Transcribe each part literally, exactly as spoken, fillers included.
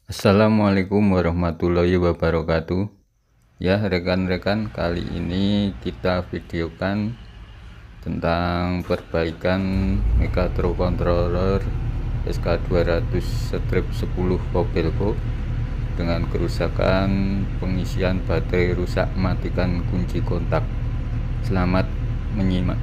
Assalamualaikum warahmatullahi wabarakatuh. Ya rekan-rekan, kali ini kita videokan tentang perbaikan microcontroller S K dua ratus strip sepuluh Kobelco dengan kerusakan pengisian baterai rusak. Matikan kunci kontak. Selamat menyimak.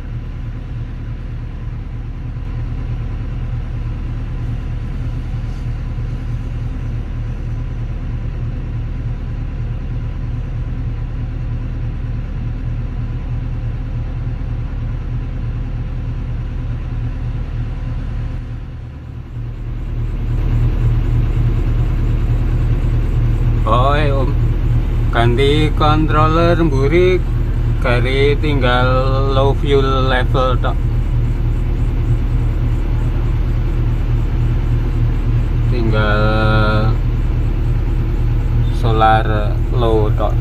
Oh, om ganti controller mburi gari tinggal low fuel level tok, tinggal solar low tok.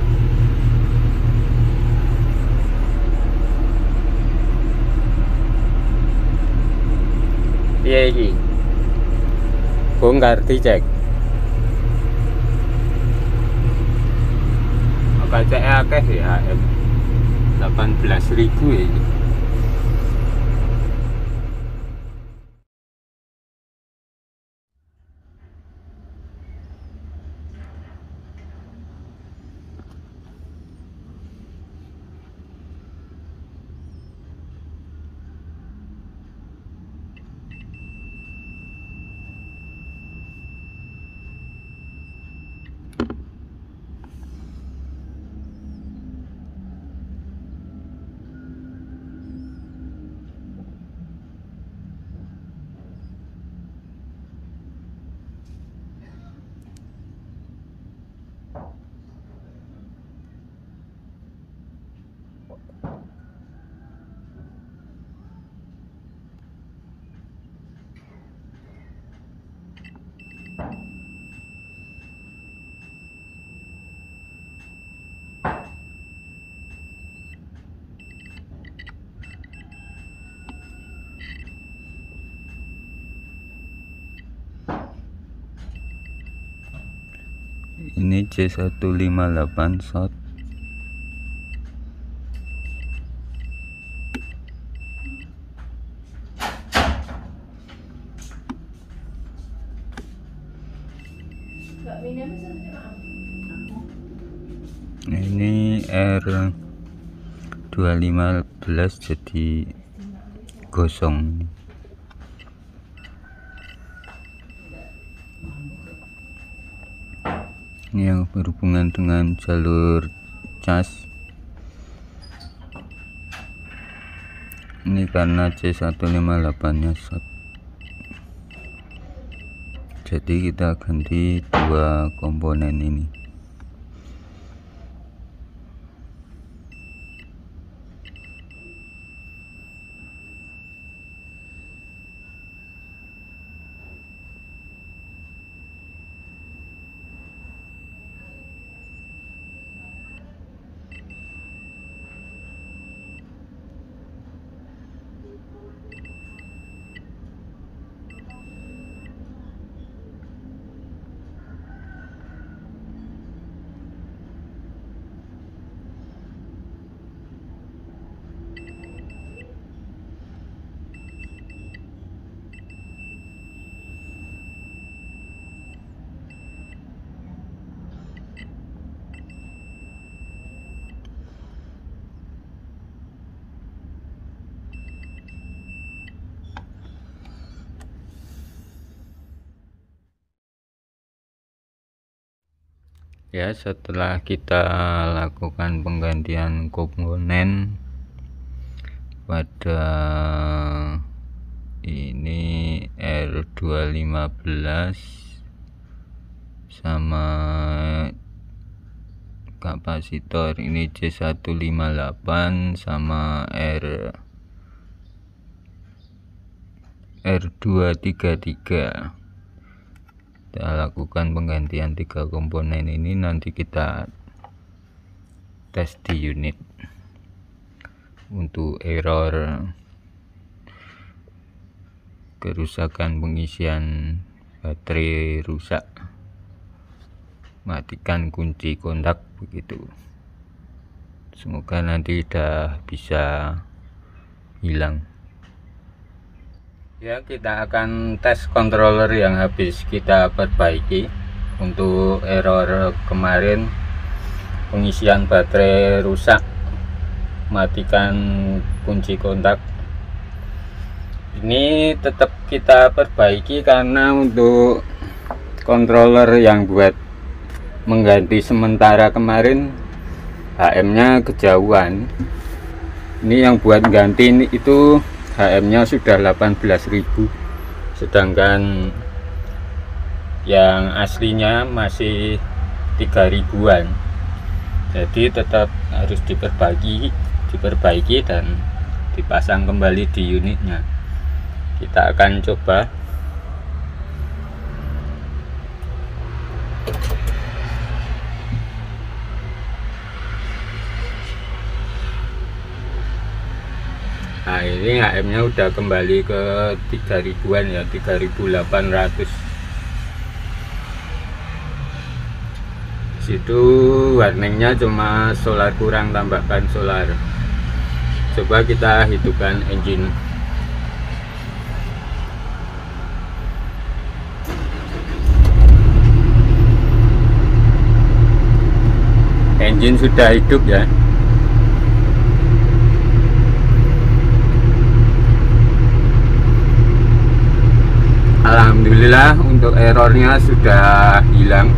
Piye iki bongkar dicek kacanya akeh ya, delapan belas ribu ya ini. Ini C seratus lima puluh delapan short. Ini R dua ribu lima belas jadi gosong. Ini yang berhubungan dengan jalur cas. Ini karena C seratus lima puluh delapan nya short, jadi kita ganti dua komponen ini. Ya, setelah kita lakukan penggantian komponen pada ini R dua ratus lima belas sama kapasitor ini C seratus lima puluh delapan sama R R dua ratus tiga puluh tiga. Kita lakukan penggantian tiga komponen ini, nanti kita tes di unit untuk error kerusakan pengisian baterai rusak. matikan kunci kontak begitu. Semoga nanti udah bisa hilang. Ya, kita akan tes controller yang habis kita perbaiki. Untuk error kemarin, pengisian baterai rusak, matikan kunci kontak. Ini tetap kita perbaiki karena untuk controller yang buat mengganti sementara kemarin H M nya kejauhan. Ini yang buat ganti ini itu H M nya sudah delapan belas ribu, sedangkan yang aslinya masih tiga ribuan. Jadi tetap harus diperbaiki diperbaiki dan dipasang kembali di unitnya. Kita akan coba. Nah, ini H M nya udah kembali ke tiga ribuan ya, tiga ribu delapan ratus. Situ warningnya cuma solar kurang, tambahkan solar. Coba kita hidupkan engine. Engine sudah hidup ya. Alhamdulillah untuk errornya sudah hilang,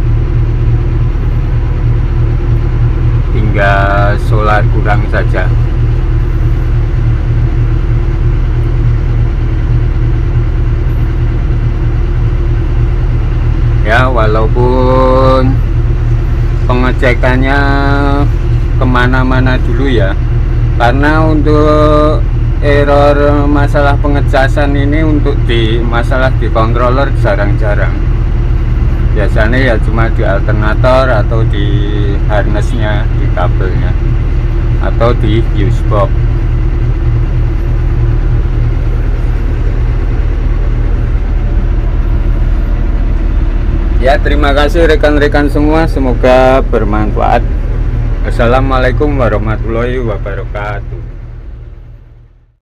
tinggal solar kurang saja. Ya, walaupun pengecekannya kemana-mana dulu ya, karena untuk error masalah pengecasan ini untuk di masalah di controller jarang-jarang. Biasanya ya cuma di alternator atau di harnessnya, di kabelnya, atau di fuse box. Ya, terima kasih rekan-rekan semua, semoga bermanfaat. Assalamualaikum warahmatullahi wabarakatuh.